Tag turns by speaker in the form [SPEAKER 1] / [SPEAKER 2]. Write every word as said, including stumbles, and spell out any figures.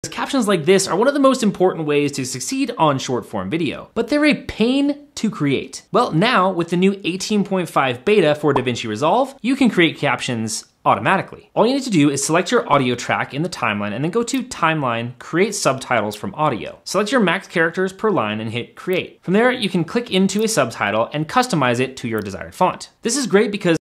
[SPEAKER 1] Captions like this are one of the most important ways to succeed on short form video, but they're a pain to create. Well, now with the new eighteen point five beta for Davinci Resolve, you can create captions automatically. All you need to do is select your audio track in the timeline and then go to Timeline, Create Subtitles from Audio. Select your max characters per line and hit Create. From there, you can click into a subtitle and customize it to your desired font. This is great because